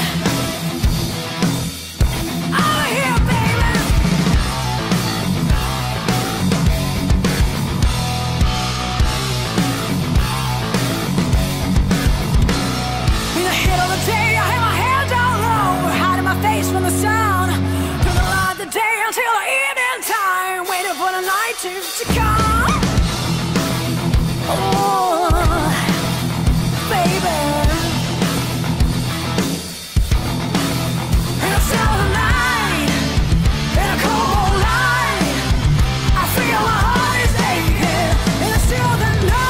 Speaker 9: I'm here, baby. In the heat of the day, I have my head down low, hiding my face from the sun. From the light of the day until the evening time, waiting for the night to, to come. Oh, baby. In the still of the night, in a cold light, I feel my heart is aching. In the still of the night.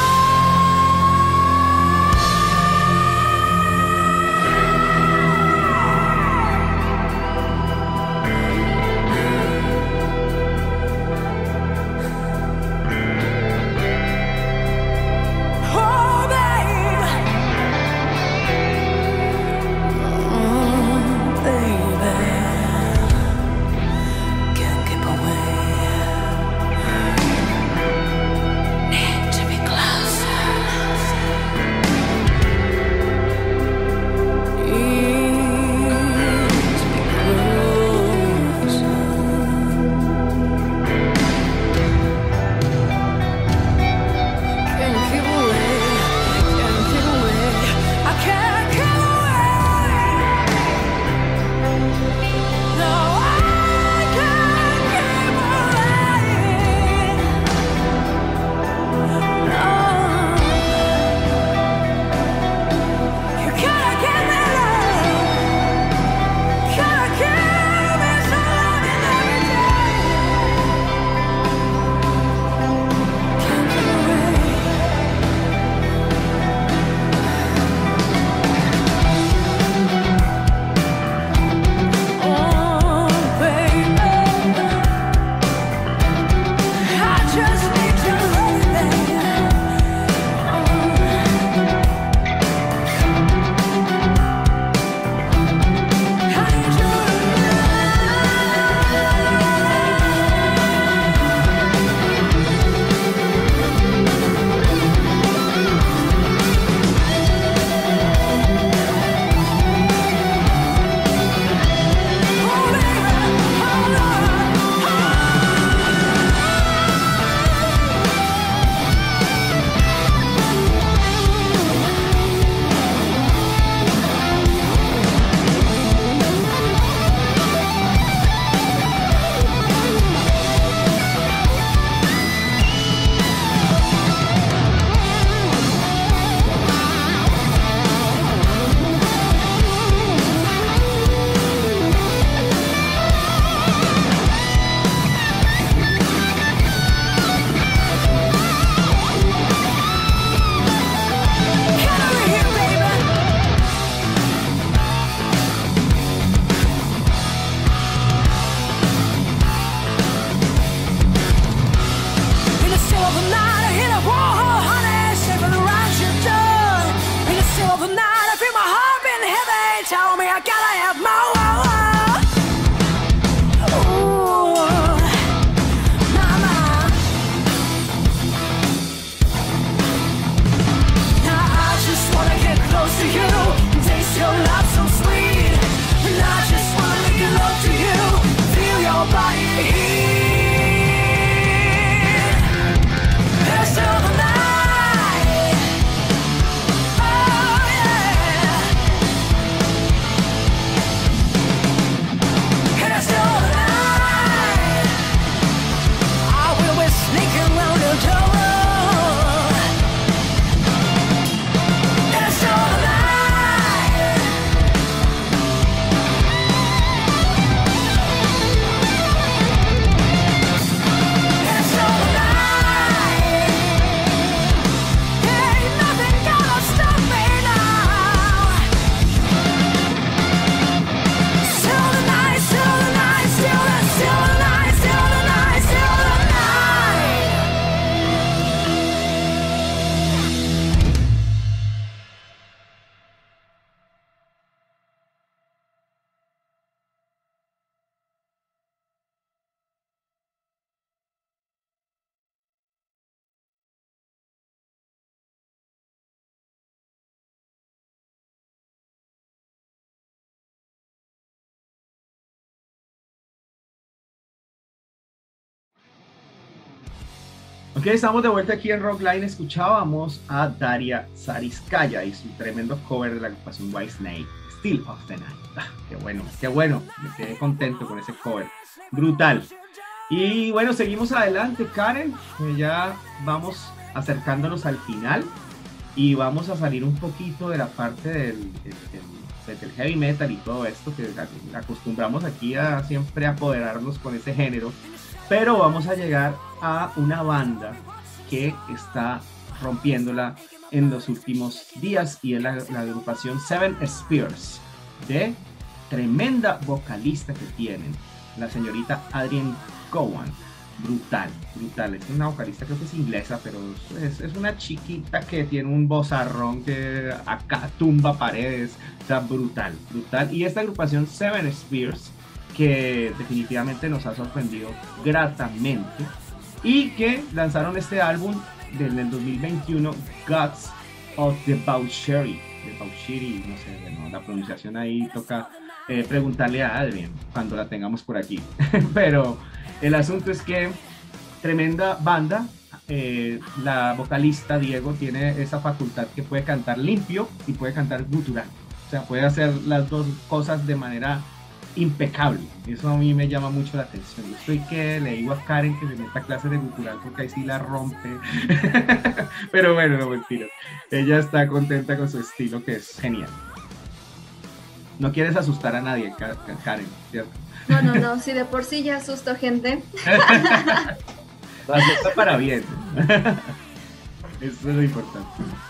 Speaker 2: Ok, estamos de vuelta aquí en Rockline. Escuchábamos a Daria Zariskaya y su tremendo cover de la agrupación Whitesnake, Still of the Night. Ah, qué bueno, qué bueno. Me quedé contento con ese cover. Brutal. Y bueno, seguimos adelante, Karen. Eh, ya vamos acercándonos al final y vamos a salir un poquito de la parte del, del, del, del heavy metal y todo esto que acostumbramos aquí a siempre apoderarnos con ese género. Pero vamos a llegar a una banda que está rompiéndola en los últimos días y es la, la agrupación Seven Spears, de tremenda vocalista que tienen, la señorita Adrienne Cowan. Brutal, brutal. Es una vocalista, creo que es inglesa, pero es, es una chiquita que tiene un vozarrón que acá tumba paredes. O sea, brutal, brutal. Y esta agrupación Seven Spears, que definitivamente nos ha sorprendido gratamente y que lanzaron este álbum del, del dos mil veintiuno, Gods of the Boucherie, de Boucherie, no sé, bueno, la pronunciación ahí toca eh, preguntarle a Adrian cuando la tengamos por aquí, pero el asunto es que tremenda banda. Eh, la vocalista Diego tiene esa facultad que puede cantar limpio y puede cantar gutural, o sea, puede hacer las dos cosas de manera impecable. Eso a mí me llama mucho la atención. Yo estoy que le digo a Karen que se meta clases de gutural porque ahí sí la rompe. Pero bueno, no mentira. Ella está contenta con su estilo, que es genial. No quieres asustar a nadie, Karen, ¿cierto?
Speaker 3: No, no, no. Si de por sí ya asusto gente.
Speaker 2: Lo asusta para bien. Eso es lo importante.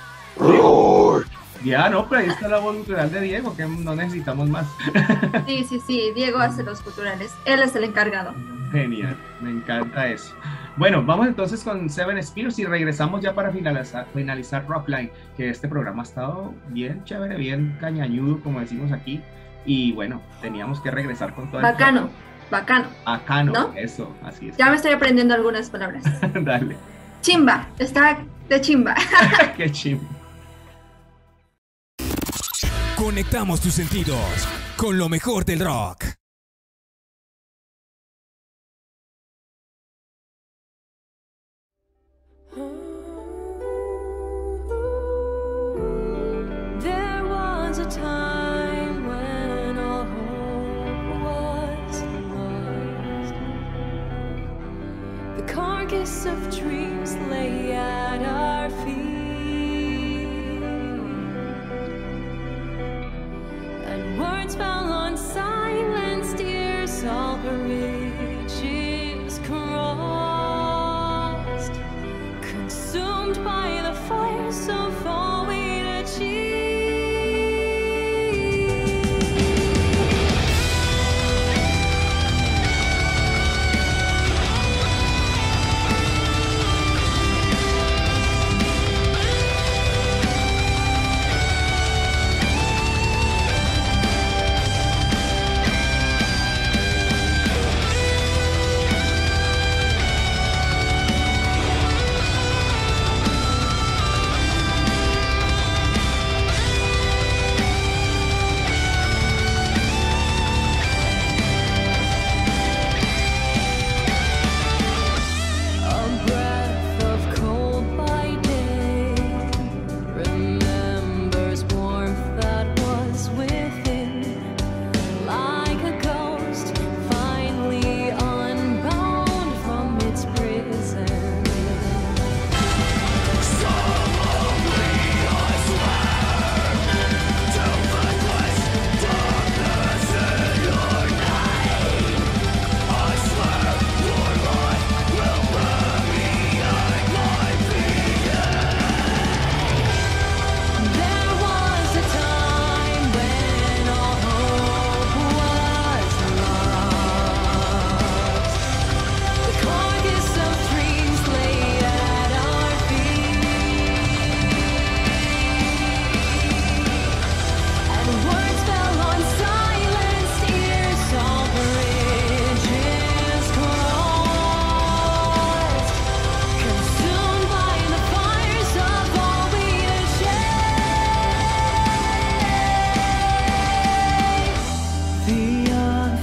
Speaker 2: Ya, no, pero ahí está la voz cultural de Diego, que no necesitamos más.
Speaker 3: Sí, sí, sí, Diego hace los culturales. Él es el encargado.
Speaker 2: Genial, me encanta eso. Bueno, vamos entonces con Seven Spears y regresamos ya para finalizar, finalizar Rockline, que este programa ha estado bien chévere, bien cañañudo, como decimos aquí. Y bueno, teníamos que regresar con todo el
Speaker 3: Bacano, bacano.
Speaker 2: Bacano,
Speaker 3: ¿no?
Speaker 2: Eso, así es.
Speaker 3: Ya me estoy aprendiendo algunas palabras.
Speaker 2: Dale.
Speaker 3: Chimba, está de chimba.
Speaker 2: Qué chimba.
Speaker 1: Conectamos tus sentidos con lo mejor del rock.
Speaker 9: There was a time when all hope was lost. The carcass of dreams lay at our feet. Words fell on silenced ears, all bridges crossed, consumed by the fires of all we'd achieved.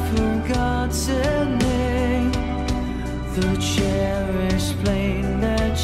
Speaker 9: The cherished flame that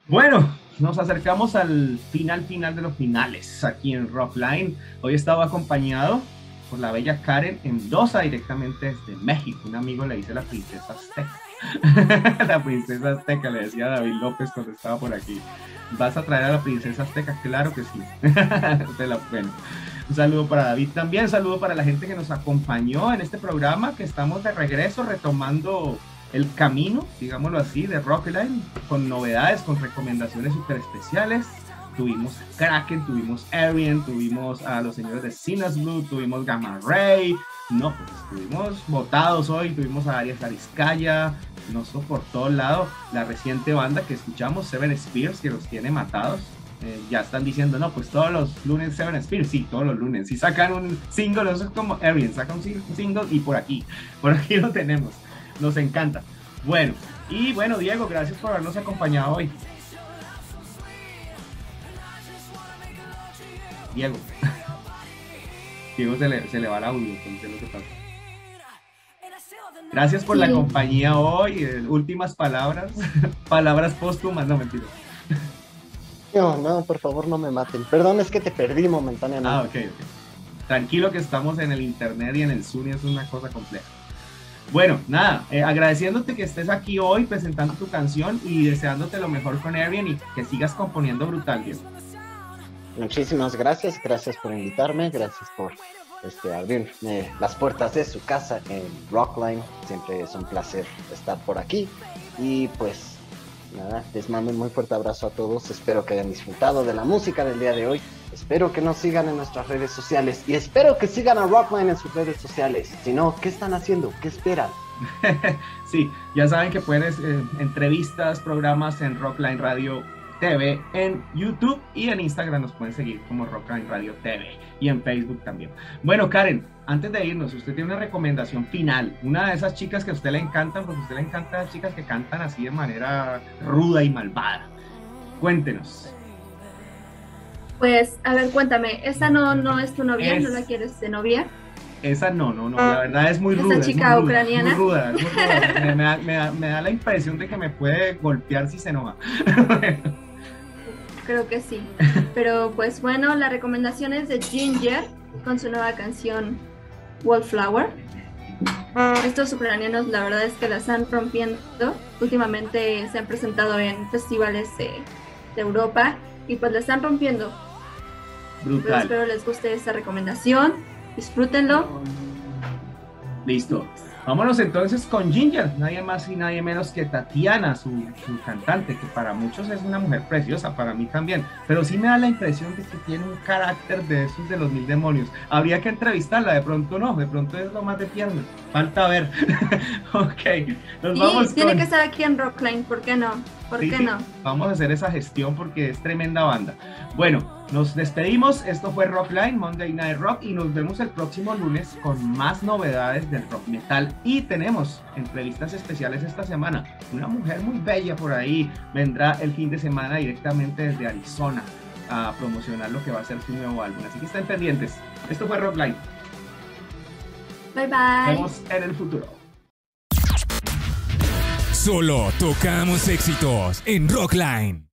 Speaker 2: Bueno, nos acercamos al final final de los finales aquí en Rockline. Hoy he estado acompañado por la bella Karen Mendoza, directamente desde México. Un amigo le dice la princesa azteca. La princesa azteca, le decía a David López cuando estaba por aquí. ¿Vas a traer a la princesa azteca? Claro que sí. De la, bueno, un saludo para David también, un saludo para la gente que nos acompañó en este programa, que estamos de regreso retomando el camino, digámoslo así, de Rockline, con novedades, con recomendaciones súper especiales. Tuvimos a Kraken, tuvimos Arian, tuvimos a los señores de Sinas Blue, tuvimos Gamma Ray. No, pues estuvimos votados hoy, tuvimos a Arias Arizcaya, no sé, por todos lados. La reciente banda que escuchamos, Seven Spears, que los tiene matados. Eh, ya están diciendo, no, pues todos los lunes Seven Spears, sí, todos los lunes. Si sacan un single, eso es como Arian, saca un single y por aquí, por aquí lo tenemos. Nos encanta. Bueno, y bueno, Diego, gracias por habernos acompañado hoy. Diego. Diego se le, se le va el audio, entonces lo que pasa. Gracias por sí. la compañía hoy. Eh, últimas palabras. Palabras póstumas, no, mentira.
Speaker 4: No, no, por favor no me maten. Perdón, es que te perdí momentáneamente.
Speaker 2: Ah, ok, ok. Tranquilo que estamos en el internet y en el Zoom y es una cosa compleja. Bueno, nada, eh, agradeciéndote que estés aquí hoy presentando tu canción y deseándote lo mejor con Arian y que sigas componiendo brutal, Diego.
Speaker 4: Muchísimas gracias, gracias por invitarme, gracias por este, abrirme las puertas de su casa en Rockline. Siempre es un placer estar por aquí y pues nada, les mando un muy fuerte abrazo a todos. Espero que hayan disfrutado de la música del día de hoy. Espero que nos sigan en nuestras redes sociales y espero que sigan a Rockline en sus redes sociales. Si no, ¿qué están haciendo? ¿Qué esperan?
Speaker 2: Sí, ya saben que pueden eh, entrevistas, programas en Rockline Radio T V en YouTube y en Instagram nos pueden seguir como Rockline Radio T V y en Facebook también. Bueno, Karen, antes de irnos, usted tiene una recomendación final, una de esas chicas que a usted le encantan, porque a usted le encantan las chicas que cantan así de manera ruda y malvada. Cuéntenos.
Speaker 3: Pues, a ver, cuéntame, ¿esa no, no es tu novia?
Speaker 2: Es...
Speaker 3: ¿No la quieres de novia?
Speaker 2: Esa no, no, no, la verdad es muy ruda.
Speaker 3: ¿Esa chica
Speaker 2: es muy
Speaker 3: ucraniana?
Speaker 2: Ruda, es muy ruda. Me, me, da, me, da, me da la impresión de que me puede golpear si se enoja.
Speaker 3: Creo que sí. Pero pues bueno, la recomendación es de Ginger con su nueva canción Wallflower. Estos ucranianos la verdad es que la están rompiendo. Últimamente se han presentado en festivales de, de Europa y pues la están rompiendo.
Speaker 2: Brutal.
Speaker 3: Pero espero les guste esta recomendación. Disfrútenlo.
Speaker 2: Listo. Vámonos entonces con Ginger, nadie más y nadie menos que Tatiana, su, su cantante, que para muchos es una mujer preciosa, para mí también, pero sí me da la impresión de que tiene un carácter de esos de los mil demonios. Habría que entrevistarla, de pronto no, de pronto es lo más de tierno, falta ver. Ok, nos
Speaker 3: sí,
Speaker 2: vamos
Speaker 3: tiene
Speaker 2: con...
Speaker 3: que estar aquí en Rockline, ¿por qué no? ¿Por
Speaker 2: sí,
Speaker 3: qué
Speaker 2: sí,
Speaker 3: no?
Speaker 2: Vamos a hacer esa gestión porque es tremenda banda. Bueno, nos despedimos, esto fue Rockline, Monday Night Rock, y nos vemos el próximo lunes con más novedades del rock metal. Y tenemos entrevistas especiales esta semana. Una mujer muy bella por ahí vendrá el fin de semana directamente desde Arizona a promocionar lo que va a ser su nuevo álbum. Así que estén pendientes. Esto fue Rockline.
Speaker 3: Bye bye.
Speaker 2: Nos vemos en el futuro.
Speaker 1: Solo tocamos éxitos en Rockline.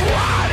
Speaker 9: Why?